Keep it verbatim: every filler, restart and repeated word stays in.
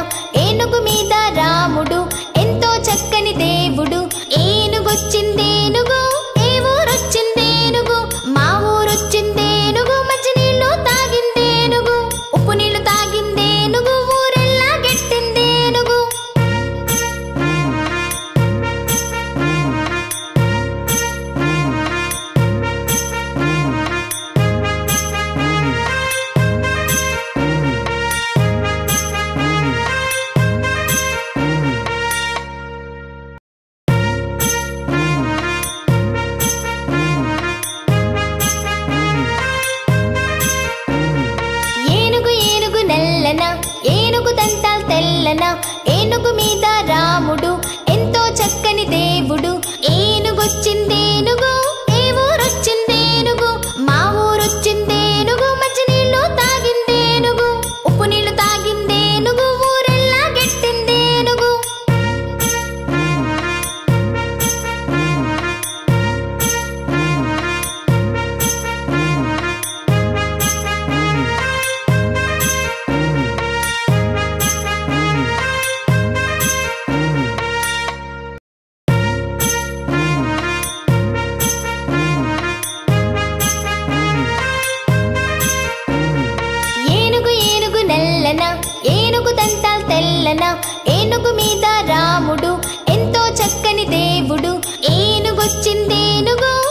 ఏనుగు మీద రాముడు ఎంతో చక్కని దేవుడు. ఏనుగొచ్చిందేనుగు ఏ ఊరొచ్చిందేనుగు మా ఊరొచ్చిందేనుగు మంచి నీళ్ళు తాగిందేనుగు ఉప్పు నీళ్ళు తాగిందేనుగు ఊరెల్లా గెట్టిందేనుగు. ఏనుగు దంతాల్ తెల్లన ఏనుగు మీద రాముడు ఎంతో చక్కని దేవుడు. ఏనుగొచ్చిందేనుగు ఏ ఊరొచ్చిందేనుగు మా ఊరొచ్చిందేనుగు మంచి నీళ్ళు తాగిందేనుగు ఉప్పు నీళ్ళు తాగిందేనుగు ఊరెల్లా గెట్టిందేనుగు. ఏనుగు దంతాల్ తెల్లన ఏనుగు మీద రాముడు ఎంతో చక్కని దేవుడు. ఏనుగొచ్చిందేనుగు